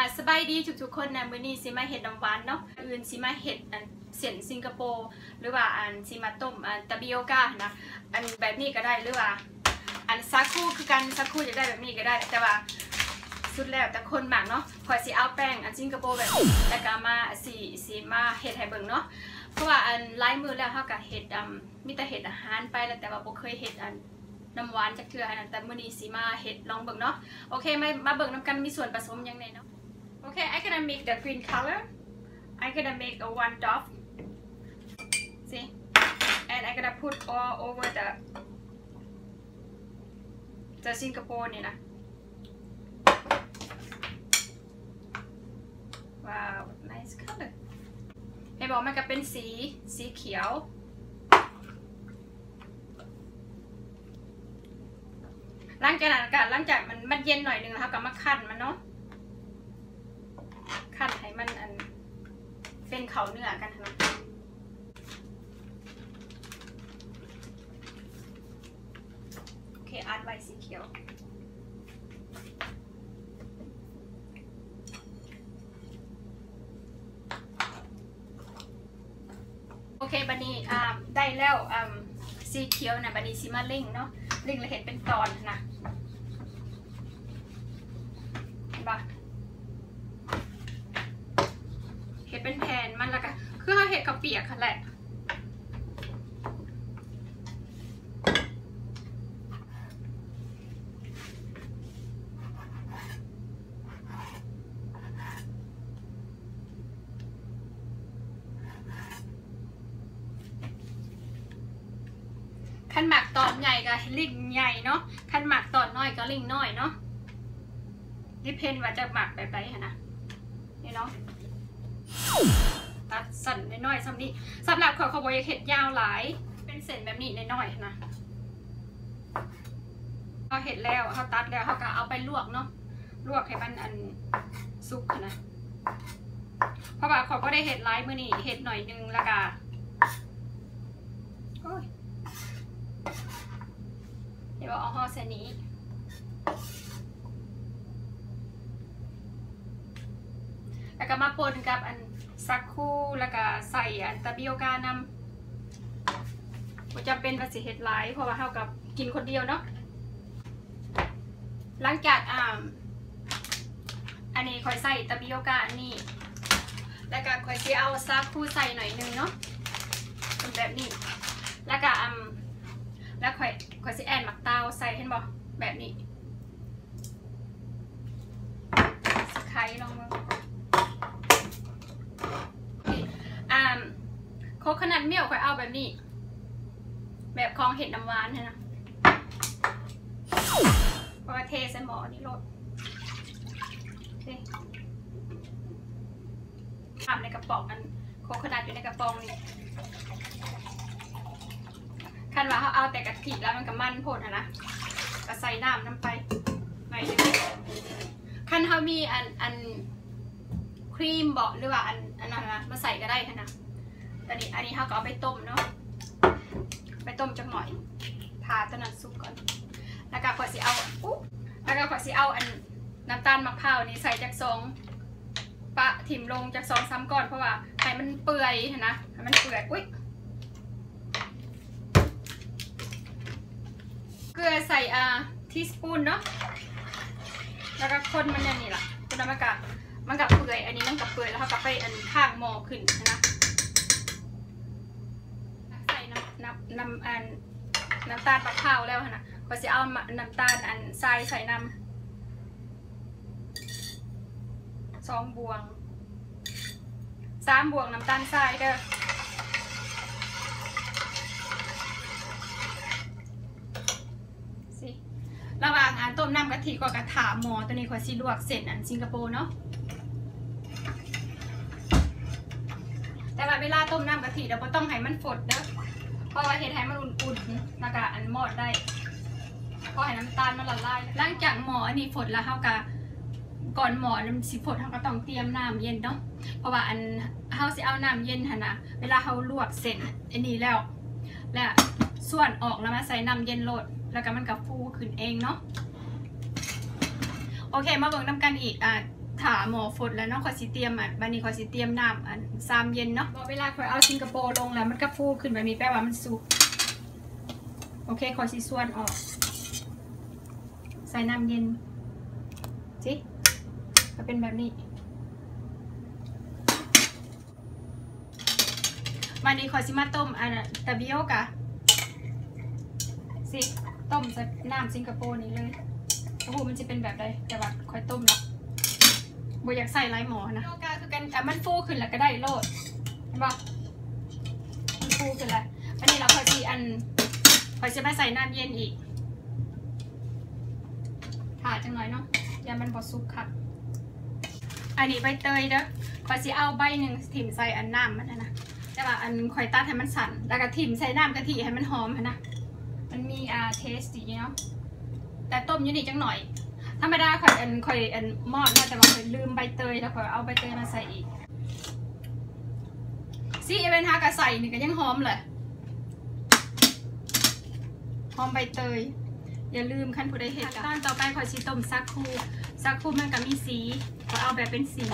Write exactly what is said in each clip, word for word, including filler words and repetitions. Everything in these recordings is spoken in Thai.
สบายดีทุกๆคนนะมื้อนี้สิมาเห็ดน้ำหวานเนาะอื่นสิมาเห็ดอันเส้นสิงคโปร์หรือว่าอันสิมาต้มอันตาบิโอกานะอันแบบนี้ก็ได้หรือว่าอันซาคูคือกันซาคูจะได้แบบนี้ก็ได้แต่ว่าสุดแล้วแต่คนหมักเนาะพอสิเอาแป้งอันสิงคโปร์แบบแล้วก็มาสิสิมาเห็ดให้เบิ่งเนาะเพราะว่าอันลายมือแล้วเฮาก็เห็ดอ่ำมีแต่เห็ดอาหารไปแล้วแต่ว่าบ่เคยเห็ดอันน้ำหวานจากเทื่ออันนั้นแต่มื้อนี้สิมาเห็ดลองเบิ่งเนาะโอเคมามาเบิ่งนำกันมีส่วนผสมยังไงเนาะOkay, I'm gonna make the green color. I'm gonna make a one dot. See, and I'm gonna put all over the the Singapore นี่นะ Wow, nice color. เห็นบอกมันก็เป็นสีสีเขียวหลังจากนั้นก็หลังจากมันมันเย็นหน่อยนึงแล้วก็มาคั่นมันเนาะขั้นให้มันอันเป็นเขาเนื้อกันนะโอเคอาร์ตไว้สีเขียวโอเคบันนี้อ่าได้แล้วอ่าสีเขียวนะบันนี้ซิมาลิงเนาะลิงเราเห็นเป็นตอนนะเห็นปะเห็ดเป็นแผ่นมันแล้วก็คือเขาเห็ดข้าวเปียกค่ะแหละขันหมักตอนใหญ่กับลิงใหญ่เนาะขันหมักตอนน้อยก็ลิงน้อยเนาะดิเพนว่าจะหมักแบบไหนนะนี่เนาะตัดสั่นน้อยๆสำนี้สำหรับขอขบวยเห็ดยาวหลายเป็นเส้นแบบนี้น้อยๆนะพอเห็ดแล้วเขาตัดแล้วเขาก็เอาไปลวกเนาะลวกให้มันอันสุกนะเพราะว่าเขาก็ได้เห็ดหลายมื้อนี้เห็ดหน่อยนึงแล้วก็เดี๋ยวเอาห่อเส้นนี้แล้วก็มาปนกับอันซักคูแล้วก็ใส่อันตาบิโอกานำมันจะเป็นภาษีเห็ดหลายเพราะว่าเท่ากับกินคนเดียวเนาะหลังจากอ่าอันนี้ค่อยใส่ตาบิโอกาอันนี้แล้วก็ค่อยจะเอาซักคูใส่หน่อยนึงเนาะเป็นแบบนี้แล้วก็อ่าแล้วค่อยค่อยจะแอนหมักเตาใส่เห็นบ่แบบนี้สไครลองมาโคขนาดเมี่ยวค่อยเอาแบบนี้แบบของเห็ดน้ำหวานนะเพราะว่าเทใส่หม้อนี่รสทำในกระป๋องอันโคขนาดอยู่ในกระป๋องนี่คันว่าเขาเอาแต่กะทิแล้วมันก็มันโผล่นะนะก็ใส่น้ำน้ำไปหน่อยนึงคันเขามีอันอันครีมบอกหรือว่าอันอันนั้นนะมาใส่ก็ได้ค่ะนะอันนี้อันนี้เขาก็เอาไปต้มเนาะไปต้มจังหน่อยทาต้นนั้นสุกก่อนแล้วก็ขอสิเอาอุ๊แล้วก็ขอสิเอาอันน้ำตาลมะพร้าวนี่ใส่จากซองปะถิ่มลงจากซองซ้ำก่อนเพราะว่าให้มันเปื่อยนะให้มันเปื่อยอุ้ยเกลือใส่อ่าทีสปูนเนาะแล้วก็คนมันอย่างนี้ล่ะจนมันกับมันกับเปื่อยอันนี้มันกับเปื่อยแล้วเขาก็ไปอันข้างหม้อขึ้นนะน้ำน้ำอันน้ำตาลมะพร้าวแล้วนะก็จะเอาน้ำตาลอันทรายใส่น้ำสองบวงสามบวงน้ำตาลทรายเด้อสิระหว่างอันต้มน้ำกะทิก็กระถาหม้อตัวนี้ขอซีลวกเส้นอันสิงคโปร์เนาะแต่ว่าเวลาต้มน้ำกะทิเราก็ต้องให้มันฝดเด้อเพราะว่าเห็ดให้มันอุ่นๆแล้วก็อันหมอดได้เพราะให้น้ำตาลมันละลายหลังจากหมออันนี้ฝดแล้วเขาก็ก่อนหมอน้ำสีฝดเขาก็ต้องเตรียมน้ำเย็นเนาะเพราะว่าอันเขาจะเอาน้ำเย็นฮะนะเวลาเขาลวกเสร็จอันนี้แล้วแล้วส่วนออกแล้วมาใส่น้ำเย็นโลดแล้วก็มันก็ฟูขึ้นเองเนาะโอเคมาเบิ่งน้ำกันอีกอ่ะถาหมอฝดแล้วเนาะขอสิเตรียมอ่ะบันนี้ขอสิเตรียมน้ำอันซามเย็นเนาะเวลาขอเอาสิงคโปร์ลงแล้วมันก็ฟูขึ้นแบบนี้แปลว่ามันสุกโอเคขอสิส่วนออกใส่น้ำเย็นจิก็เป็นแบบนี้วันนี้ขอสิมาต้มอันตะบิโอกะสิต้มใส่น้ำสิงคโปร์นี้เลยโอ้โหมันจะเป็นแบบใดแต่ว่าค่อยต้มเนาะบ่อยากใส่ไร้หมอนะตะบิโอกะคือกันอ่ะมันฟูขึ้นแล้วก็ได้โลดเห็นปะมันฟูขึ้นแล้ววันนี้เราขอสิอันขอจะมาใส่น้ำเย็นอีกถ่าจังหน่อยเนาะอย่ามันบดซุกค่ะอันนี้ใบเตยเด้อขอสิเอาใบหนึ่งถิ่มใส่อันน้ำมันนะแต่ว่าอันข่อยตัดให้มันสั่นแล้วก็ถิ่มใส่น้ำกะทิให้มันหอมนะมันมีอ่าเทสดีเนาะแต่ต้มอยู่นี่จังหน่อยธรรมดาข่อยอันข่อยอันมอดนะแต่ว่าข่อยลืมใบเตยแล้วข่อยเอาใบเตยมาใส่อีกซีเอเวนฮากะใส่นี่ก็ยังหอมเลยหอมใบเตยอย่าลืมขั้นผู้ใดเห็ดขั้นตอนต่อไปขอชีต้มซักคูซักคูมันก็มีสีขอเอาแบบเป็นสี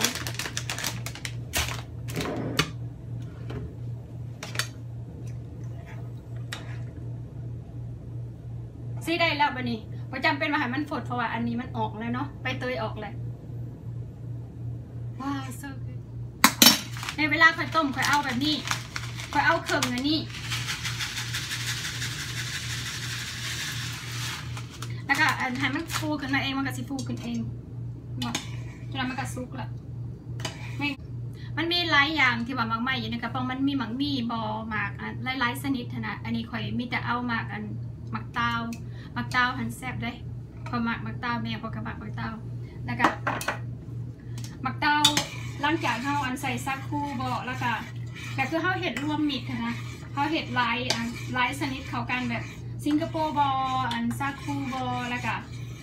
สีได้แล้วบันนี้พอจำเป็นมาให้มันฝดเพราะว่าอันนี้มันออกแล้วเนาะใบเตยออกเลยว้าว so good ในเวลาค่อยต้มค่อยเอาแบบนี้ค่อยเอาเครื่องอันนี้แล้วก็อันให้มันฟูขึ้นมาเองมันก็สิฟูขึ้นเองบอกจนมันก็ซุกละไม่มันมีหลายอย่างที่ว่าหมักไหม้อยู่ในกระป๋องมันมีหมักมี่บอหมักอันหลายๆชนิดนะอันนี้ข่อยมีแต่เอาหมักอันหมักเตาหมักเตาหันแซ่บได้พอหมักหมักเตาแม่พอกระบะหมักเตาแล้วก็หมักเตาหลังจากเขาอันใส่ซักคูบอแล้วก็แต่คือเขาเห็ดรวมมิดนะเขาเห็ดหลายอันหลายชนิดเขากันแบบสิงคโปร์บออันซาคูบอแล้วก็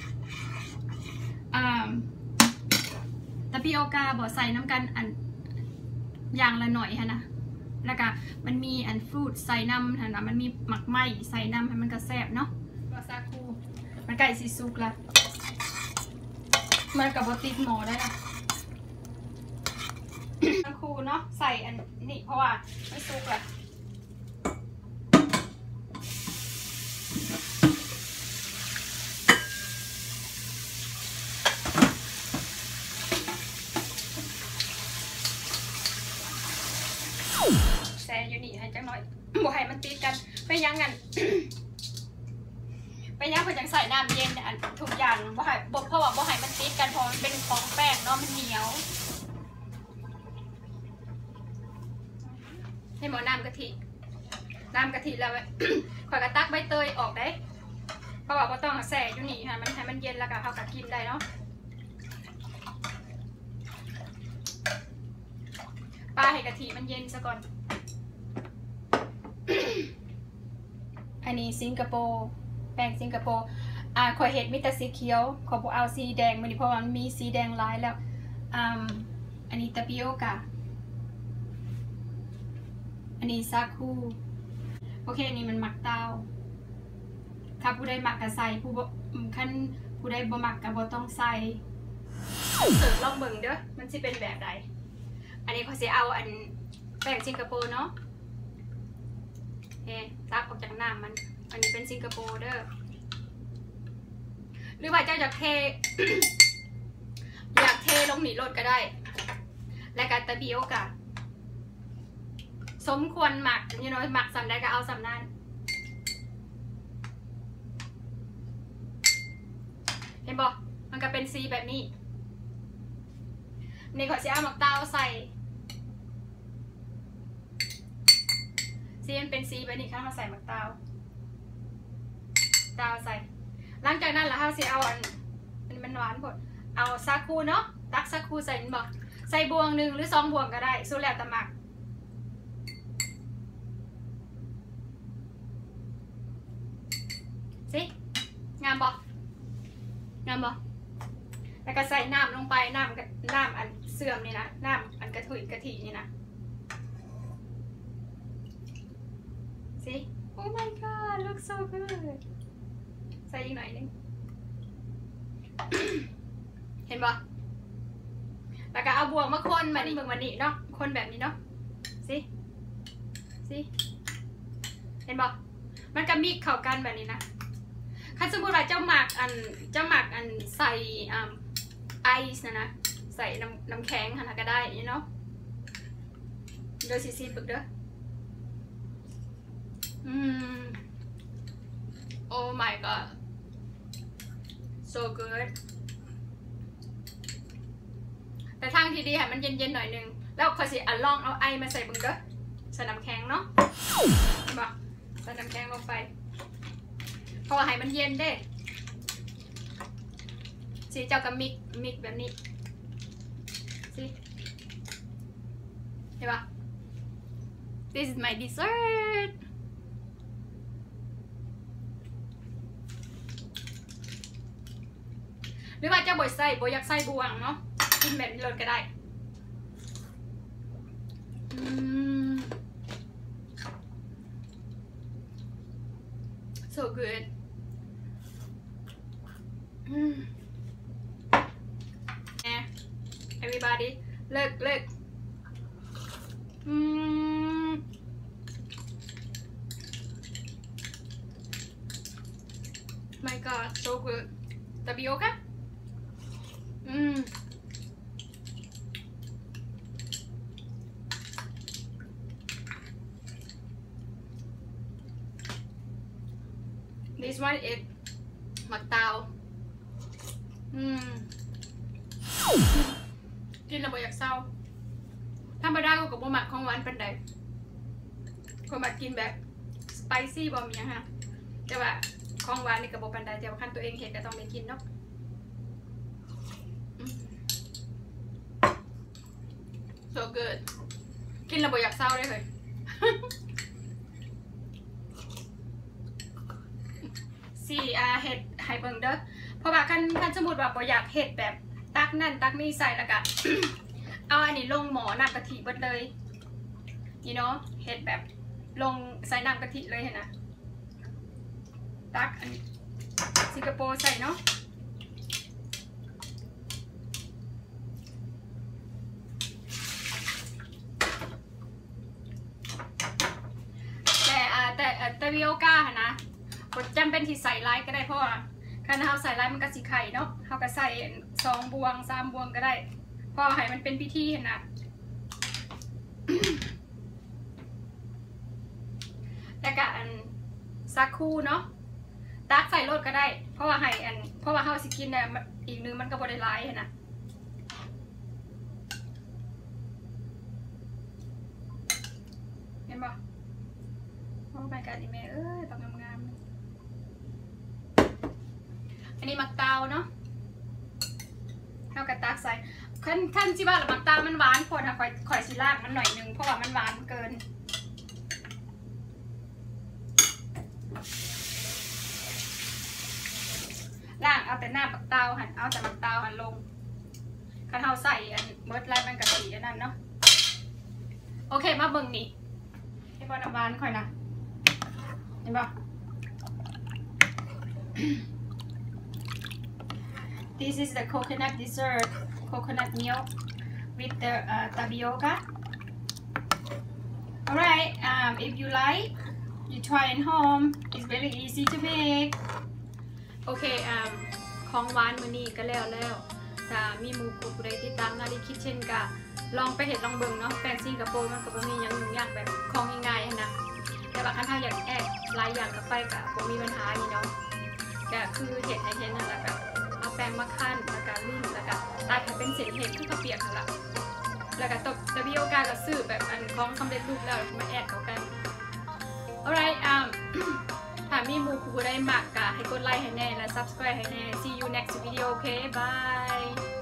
ตะปิโอกาบอใส่น้ำกันอันอย่างละหน่อยฮะนะแล้วก็มันมีอันฟรุตใส่น้ำนะมันมีหมักไหมใส่น้ำให้มันกระแซบเนาะบอซาคูมันไก่ซีซุกละมันกับบอติดหมอได้ละซาคูเนาะใส่อันนี้เพราะว่าไม่ซุกละแซ่อยู่นี่ให้จังหน่อยบ่ให้มันติดกันไปยังกันไปยังเพื่อจังใส่น้ำเย็นอันทุกอย่างบ่ให้บ่เพราะว่าบ่ให้มันติดกันเพราะมันเป็นของแป้งเนาะมันเหนียวให้หมอน้ำกะทิน้ำกะทิแล้วขอยกระตักใบเตยออกได้เพราะว่าบ่ต้องแซ่อยู่นี่ค่ะมันให้มันเย็นแล้วก็เขาก็กินได้เนาะปลาให้กะทิมันเย็นซะก่อนอันนี้สิงคโปร์แป้งสิงคโปร์อ่าขอเห็ดมิตรสีเขียวขอบอกเอาสีแดงมันเพราะว่ามันมีสีแดงหลายแล้วอ่าอันนี้ตะปิโอกะอันนี้ซาคูโอเคอันนี้มันหมักเตาถ้าผู้ใดหมักก็ใส่ผู้บ่ขั้นผู้ใดบ่หมักก็บ่ต้องใส่เสิร์ฟลองเบิ่งเด้อมันสิเป็นแบบใดอันนี้เขาจะเอาอันแป้งสิงคโปร์เนาะเอ๊ะตักออกจากน้ำมันอันนี้เป็นสิงคโปร์เด้อหรือว่าเจ้าอยากเท อยากเทลงหนีรถก็ได้และการตะบิโอกะสมควรหมักyou knowหมักสำได้ก็เอาสำนั้นเห็นบอกมันก็เป็นสีแบบนี้นี่ขอจะเอาหมักเต้าใส่สีมันเป็นสีแบบนี้ค่ะมาใส่หมักเต้าเต้าใส่หลังจากนั้นแล้วเขาจะเอาอันมันหวานหมดเอาซาคูเนาะตักซาคูใส่บอกใส่บวงหนึ่งหรือสองบวงก็ได้สู้แล้วแต่หมักสิงามบอกงามบอกแล้วก็ใส่น้ำลงไปน้ำน้ำอันเสื่อมนี่นะน้ำอันกระถุยกระถิ่นี่นะสิ oh my god look so good ใส่อีกหน่อยนึง เห็นปะแล้วก็เอาบวงมาคนมาดิเบิ่งวันนี้เนาะคนแบบนี้เนาะสิสิเห็นบอกมันก็มิกเข้ากันแบบนี้นะถ้าสมมติว่าเจ้าหมักอันเจ้าหมักอันใส่อ่าไอซ์นะนะใส่น้ำน้ำแข็งนะก็ได้เนาะโดยซีซีปึกเด้ออืม oh my god so good แต่ทางที่ดีให้มันเย็นๆหน่อยนึงแล้วขอสิอันลองเอาไอมาใส่บึงเด้อใส่น้ำแข็งเนาะบอกใส่น้ำแข็งลงไปเพราะว่าให้มันเย็นเด้สิเจ้าก็มิกมิกแบบนี้สิเห็นปะ this is my dessert หรือว่าเจ้าบ่อยใส่บ่อยากใส่บวงเนาะกินแบบนี้เลยก็ได้อืม so good อืม everybody เลิกเลิกอืม my god so good tapioca อืม this one is หมักเตาอืมกินแล้วบ่อยากเศร้าธรรมดาก็กับบ่หมักของหวานปานใดก็มากินแบบสไปซี่บ่มีหยังฮะแต่ว่าของหวานนี่ก็บ่ปานใดแต่ว่าคันตัวเองเฮ็ดก็ต้องได้กินเนาะso good กินแล้วบ่อยากเศร้าเลยเฮ้ยสี่อาเฮ็ดให้เบิ่งเด้อเพราะว่าคันคันสมมุติว่าบ่อยากเฮ็ดแบบตักนั่นตักนี่ใส่แล้วก็ เอาอันนี้ลงหมอน้ำกะทิเบิดเลย you know เฮ็ดแบบลงใส่น้ำกะทิเลยเห็นนะตักอันนี้สิงคโปร์ใส่เนาะแต่แต่แต่วิโอก้านะกดจำเป็นที่ใส่ไลท์ก็ได้เพราะว่าคันเขาใส่ไลท์มันก็สีไข่เนาะเขาก็ใส่สองบวงสามบวงก็ได้เพราะให้มันเป็นพิธีเห็นนะแต่กะอันซักคู่เนาะตักใส่รถก็ได้เพราะว่าให้อันเพราะว่าเขาสิกินเนี่ยอีกนึงมันก็บ่ได้ไลท์เห็นนะเห็นปะโอ้ไปกันอีเมลเอ้ยต้องงามๆอันนี้มักเตาเนาะเท่ากับตักใส่ขั้นขั้นที่ว่าหรือมักเตามันหวานพอนะข่อยข่อยสิลากมันหน่อยนึงเพราะว่ามันหวานเกินล่างเอาแต่หน้ามักเตาหันเอาแต่มักเตาหันลงขั้นเท้าใส่อันเบิร์ดไลท์มันกะสีอันนั้นเนาะโอเคมาเบิ่งนี่ให้บอลน้ำหวานข่อยนะเห็นปะThis is the coconut dessert, coconut milk with the uh, tapioca. Alright, um, if you like, you try at home. It's very easy to make. Okay, um, ของหวานมื้อนี้ก็แล้วแล้วถ้ามีหมู่ผู้ใดติดตามนาฬิคิดเช่นกะลองไปเห็ดลองเบิ่งเนาะแป้งสิงคโปร์มันก็บ่มีหยังยุ่งยากแบบของง่ายๆนะแต่ว่าคันถ้าอยากแอดหลายอย่างกับไปกะบ่มีปัญหาอยู่เนาะก็คือเห็ดให้เห็นนั่นแหละแบบแป้งมะขั่นแล้วก็ลิ่นแล้วก็ตัดให้เป็นเศษเห็ดที่เขาเปียกนั่นแหละแล้วก็ตบตะบิโอกาก็ซื้อแบบอันของสำเร็จรูปแล้วมาแอดเข้ากัน alright um ถ้ามีหมู่ผู้ใดมักก็ให้กดไลค์ให้แน่และ subscribe ให้แน่ see you next video okay bye